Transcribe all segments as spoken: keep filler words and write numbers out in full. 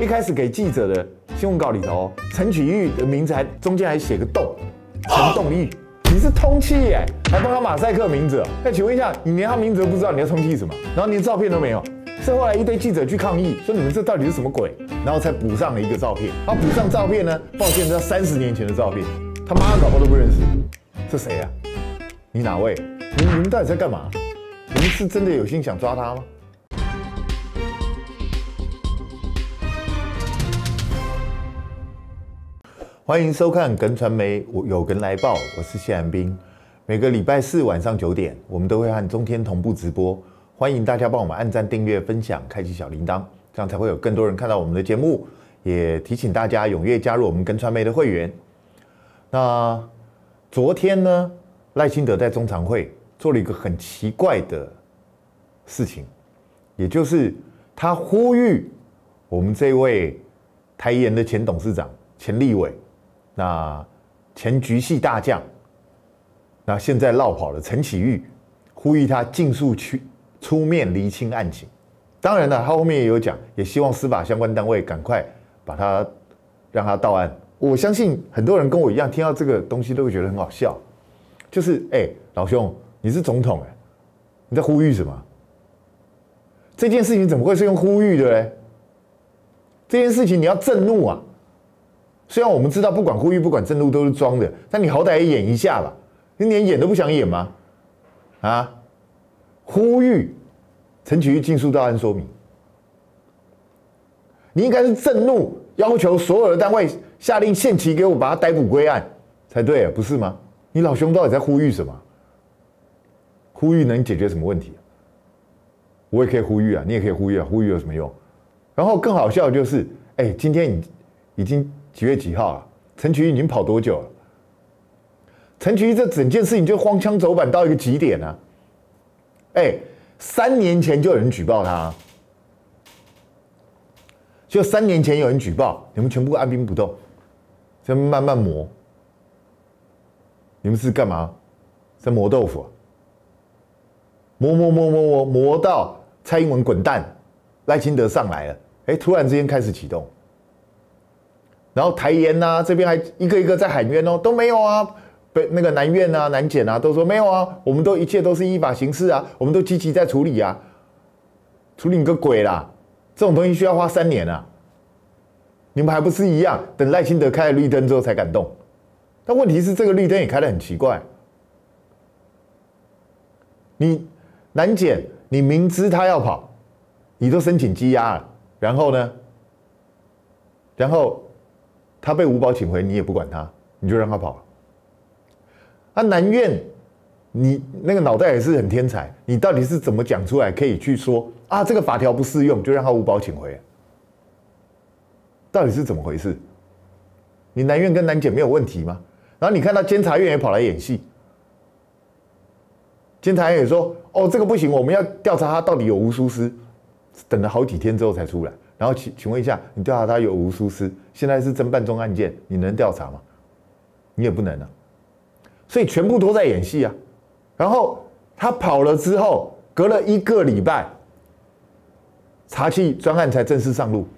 一开始给记者的新闻稿里头，陈启玉的名字还中间还写个栋，陈栋义，你是通气耶，还帮他马赛克名字哦。那请问一下，你连他名字都不知道，你要通气什么？然后连照片都没有，是后来一堆记者去抗议，说你们这到底是什么鬼？然后才补上了一个照片。然后补上照片呢，抱歉，这三十年前的照片，他妈搞不好都不认识，这谁啊？你哪位？你你们到底在干嘛？你们是真的有心想抓他吗？欢迎收看耿传媒有梗来报，我是谢寒冰。每个礼拜四晚上九点，我们都会和中天同步直播，欢迎大家帮我们按赞、订阅、分享、开启小铃铛，这样才会有更多人看到我们的节目。也提醒大家踊跃加入我们耿传媒的会员。那昨天呢，赖清德在中常会做了一个很奇怪的事情，也就是他呼吁我们这位台盐的前董事长、前立委。那前局系大将，那现在落跑了陈启玉，呼吁他尽速去出面厘清案情。当然了，他后面也有讲，也希望司法相关单位赶快把他让他到案。我相信很多人跟我一样，听到这个东西都会觉得很好笑，就是哎、欸，老兄，你是总统哎、欸，你在呼吁什么？这件事情怎么会是用呼吁的嘞？这件事情你要震怒啊！虽然我们知道，不管呼吁、不管震怒都是装的，但你好歹也演一下吧。你连演都不想演吗？啊！呼吁陈启玉尽速到案说明。你应该是震怒，要求所有的单位下令限期给我把他逮捕归案才对啊，不是吗？你老兄到底在呼吁什么？呼吁能解决什么问题？我也可以呼吁啊，你也可以呼吁啊，呼吁有什么用？然后更好笑的就是，哎、欸，今天已已经。几月几号了？陈启玉已经跑多久了？陈启玉这整件事情就荒腔走板到一个极点啊！哎、欸，三年前就有人举报他，就三年前有人举报，你们全部按兵不动，在慢慢磨。你们是干嘛？在磨豆腐、啊？磨磨磨磨磨磨到蔡英文滚蛋，赖清德上来了，哎、欸，突然之间开始启动。然后台盐呐、啊，这边还一个一个在喊冤哦，都没有啊。北那个南院啊、南检啊，都说没有啊，我们都一切都是依法行事啊，我们都积极在处理啊。处理你个鬼啦！这种东西需要花三年啊。你们还不是一样？等赖清德开了绿灯之后才敢动。但问题是，这个绿灯也开得很奇怪。你南检，你明知他要跑，你都申请羁押了，然后呢？然后。他被五保请回，你也不管他，你就让他跑。啊，南院，你那个脑袋也是很天才，你到底是怎么讲出来可以去说啊？这个法条不适用，就让他五保请回。到底是怎么回事？你南院跟南检没有问题吗？然后你看到监察院也跑来演戏，监察院也说哦，这个不行，我们要调查他到底有无疏失，等了好几天之后才出来。然后请请问一下，你调查他有无疏失？现在是侦办中案件，你能调查吗？你也不能啊。所以全部都在演戏啊。然后他跑了之后，隔了一个礼拜，查缉专案才正式上路。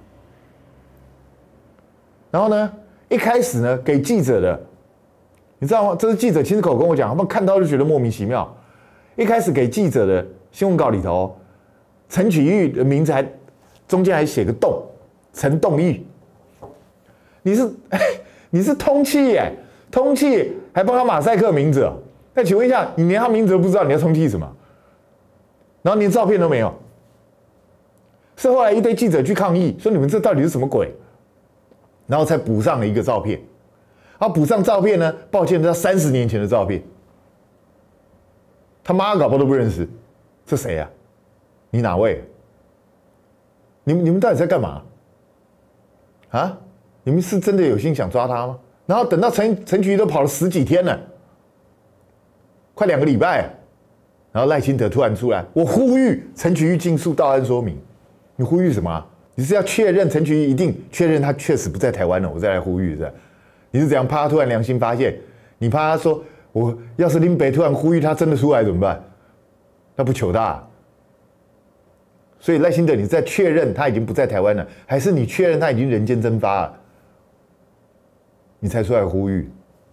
然后呢，一开始呢给记者的，你知道吗？这是记者亲口跟我讲，他们看到就觉得莫名其妙。一开始给记者的新闻稿里头，陈启玉的名字还。中间还写个栋，陈栋义，你是你是通气耶，通气还帮他马赛克名字哦。那请问一下，你连他名字都不知道，你要通气什么？然后连照片都没有，是后来一堆记者去抗议，说你们这到底是什么鬼？然后才补上了一个照片。然后补上照片呢，抱歉，这三十年前的照片，他妈搞不好都不认识，这谁啊？你哪位？你们你们到底在干嘛？啊？你们是真的有心想抓他吗？然后等到陈陈启玉都跑了十几天了，快两个礼拜，然后赖清德突然出来，我呼吁陈启玉尽速到案说明。你呼吁什么、啊？你是要确认陈启玉一定确认他确实不在台湾了，我再来呼吁是？你是怎样怕他突然良心发现？你怕他说我要是林北突然呼吁他真的出来怎么办？那不糗大、啊。 所以赖清德，你在确认他已经不在台湾了，还是你确认他已经人间蒸发了，你才出来呼吁？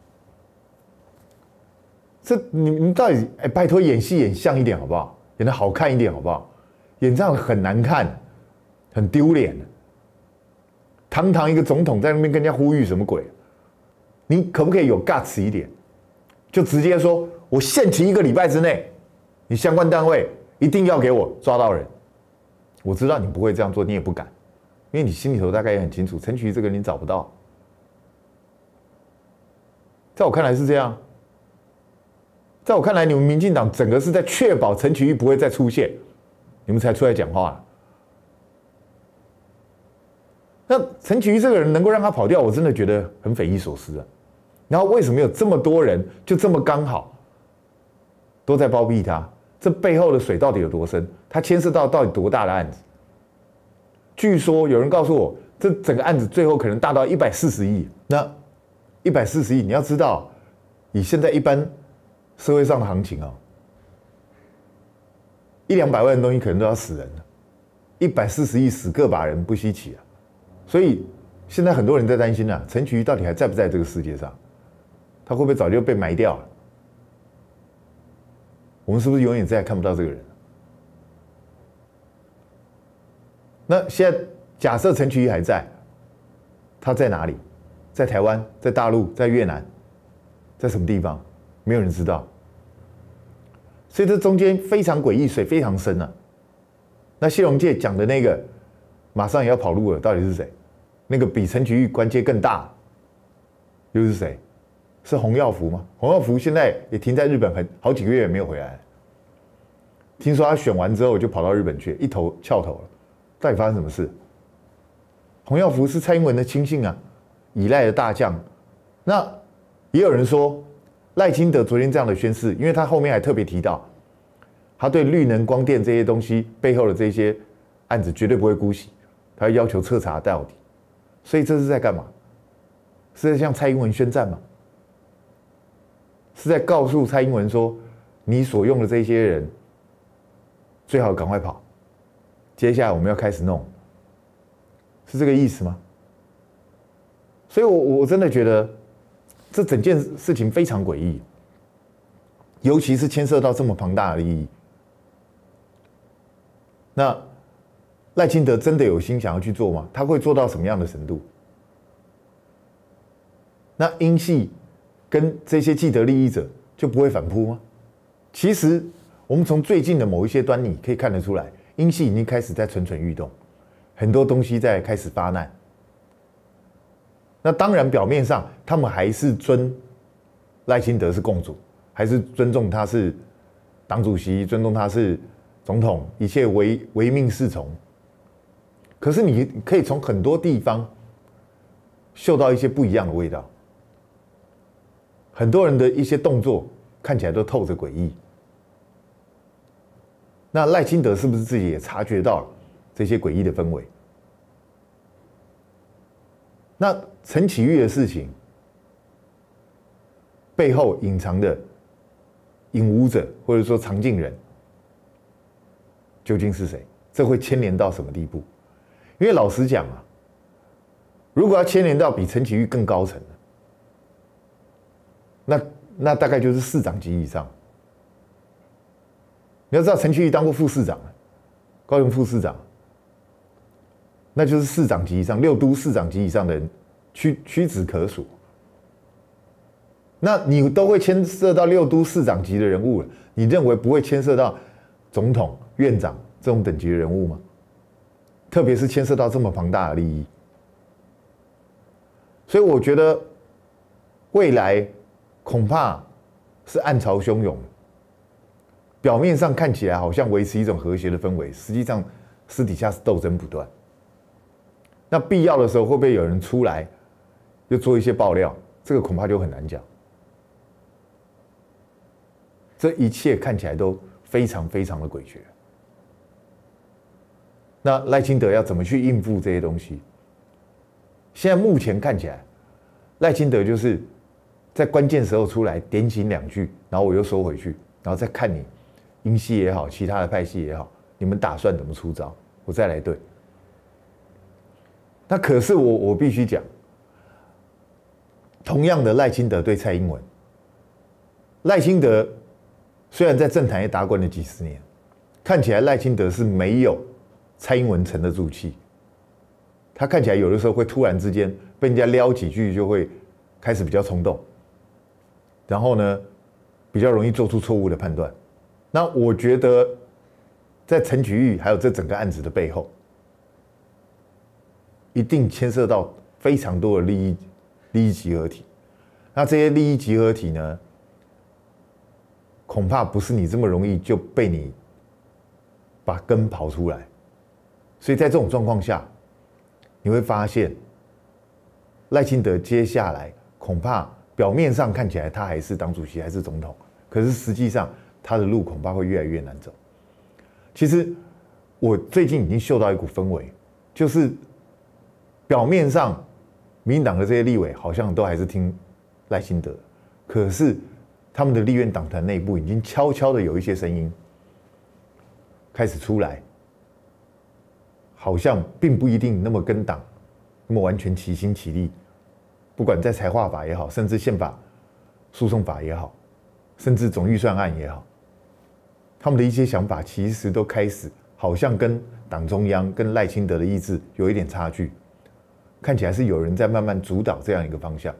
这你你到底哎，拜托演戏演像一点好不好？演得好看一点好不好？演这样很难看，很丢脸。堂堂一个总统在那边跟人家呼吁什么鬼？你可不可以有 guts 一点？就直接说，我限期一个礼拜之内，你相关单位一定要给我抓到人。我知道你不会这样做，你也不敢，因为你心里头大概也很清楚，陈其瑜这个人你找不到。在我看来是这样，在我看来，你们民进党整个是在确保陈其瑜不会再出现，你们才出来讲话了。那陈其瑜这个人能够让他跑掉，我真的觉得很匪夷所思啊。然后为什么有这么多人就这么刚好都在包庇他？这背后的水到底有多深？他牵涉到到底多大的案子？据说有人告诉我，这整个案子最后可能大到一百四十亿。那一百四十亿，你要知道，以现在一般社会上的行情啊，一两百万的东西可能都要死人了，一百四十亿死个把人不稀奇啊。所以现在很多人在担心啊，陈其瑜到底还在不在这个世界上？他会不会早就被埋掉了？我们是不是永远再也看不到这个人？那现在假设陈其瑜还在，他在哪里？在台湾，在大陆，在越南，在什么地方？没有人知道。所以这中间非常诡异，水非常深啊。那谢龙介讲的那个马上也要跑路了，到底是谁？那个比陈其瑜官阶更大，又是谁？是洪耀福吗？洪耀福现在也停在日本很好几个月也没有回来。听说他选完之后就跑到日本去，一头翘头了。到底发生什么事？洪耀福是蔡英文的亲信啊，依赖的大将。那也有人说，赖清德昨天这样的宣示，因为他后面还特别提到，他对绿能、光电这些东西背后的这些案子绝对不会姑息，他会要求彻查到底。所以这是在干嘛？是在向蔡英文宣战吗？是在告诉蔡英文说，你所用的这些人最好赶快跑，接下来我们要开始弄，是这个意思吗？所以我，我我真的觉得这整件事情非常诡异，尤其是牵涉到这么庞大的利益。那赖清德真的有心想要去做吗？他会做到什么样的程度？那英系跟这些既得利益者就不会反扑吗？其实我们从最近的某一些端倪可以看得出来，英系已经开始在蠢蠢欲动，很多东西在开始发难。那当然，表面上他们还是尊赖清德是共主，还是尊重他是党主席，尊重他是总统，一切唯唯命是从。可是你可以从很多地方嗅到一些不一样的味道。很多人的一些动作看起来都透着诡异。那赖清德是不是自己也察觉到了这些诡异的氛围？那陈其瑜的事情背后隐藏的引武者或者说藏镜人究竟是谁？这会牵连到什么地步？因为老实讲啊，如果要牵连到比陈其瑜更高层的，那那大概就是市长级以上。你要知道，陈其瑜当过副市长，高雄副市长，那就是市长级以上，六都市长级以上的人屈屈指可数。那你都会牵涉到六都市长级的人物了，你认为不会牵涉到总统、院长这种等级的人物吗？特别是牵涉到这么庞大的利益，所以我觉得未来恐怕是暗潮汹涌。表面上看起来好像维持一种和谐的氛围，实际上私底下是斗争不断。那必要的时候会不会有人出来又做一些爆料？这个恐怕就很难讲。这一切看起来都非常非常的诡谲。那赖清德要怎么去应付这些东西？现在目前看起来，赖清德就是在关键时候出来点醒两句，然后我又收回去，然后再看你英系也好，其他的派系也好，你们打算怎么出招？ 我再来对。那可是我我必须讲，同样的赖清德对蔡英文，赖清德虽然在政坛也打滚了几十年，看起来赖清德是没有蔡英文沉得住气。他看起来有的时候会突然之间被人家撩几句，就会开始比较冲动，然后呢，比较容易做出错误的判断。那我觉得，在陈菊玉还有这整个案子的背后，一定牵涉到非常多的利益利益集合体。那这些利益集合体呢，恐怕不是你这么容易就被你把根刨出来。所以在这种状况下，你会发现，赖清德接下来恐怕表面上看起来他还是党主席，还是总统，可是实际上他的路恐怕会越来越难走。其实我最近已经嗅到一股氛围，就是表面上民进党的这些立委好像都还是听赖清德，可是他们的立院党团内部已经悄悄的有一些声音开始出来。好像并不一定那么跟党那么完全齐心齐力，不管在财划法也好，甚至宪法诉讼法也好，甚至总预算案也好，他们的一些想法其实都开始好像跟党中央、跟赖清德的意志有一点差距，看起来是有人在慢慢主导这样一个方向。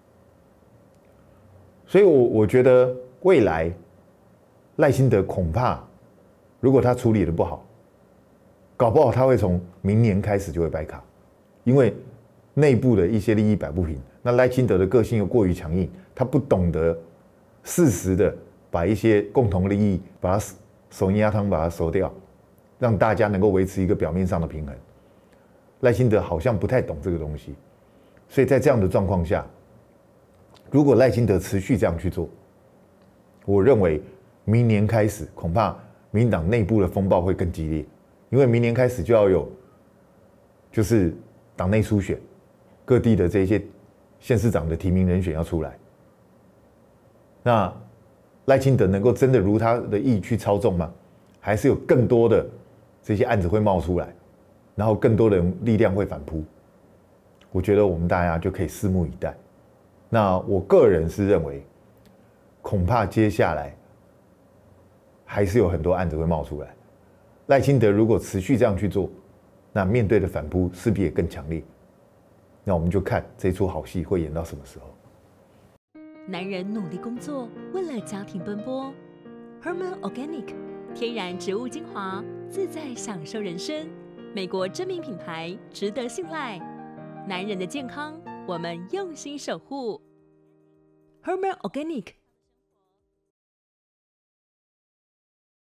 所以我，我我觉得未来赖清德恐怕，如果他处理的不好，搞不好他会从明年开始就会掰卡，因为内部的一些利益摆不平。那赖清德的个性又过于强硬，他不懂得适时的把一些共同利益把它手捏汤把它收掉，让大家能够维持一个表面上的平衡。赖清德好像不太懂这个东西，所以在这样的状况下，如果赖清德持续这样去做，我认为明年开始恐怕民进党内部的风暴会更激烈。因为明年开始就要有，就是党内初选，各地的这些县市长的提名人选要出来。那赖清德能够真的如他的意去操纵吗？还是有更多的这些案子会冒出来，然后更多的力量会反扑？我觉得我们大家就可以拭目以待。那我个人是认为，恐怕接下来还是有很多案子会冒出来。赖清德如果持续这样去做，那面对的反扑势必也更强烈。那我们就看这出好戏会演到什么时候。 男人努力工作，为了家庭奔波。Herman Organic 天然植物精华，自在享受人生。美国知名品牌，值得信赖。男人的健康，我们用心守护。Herman Organic。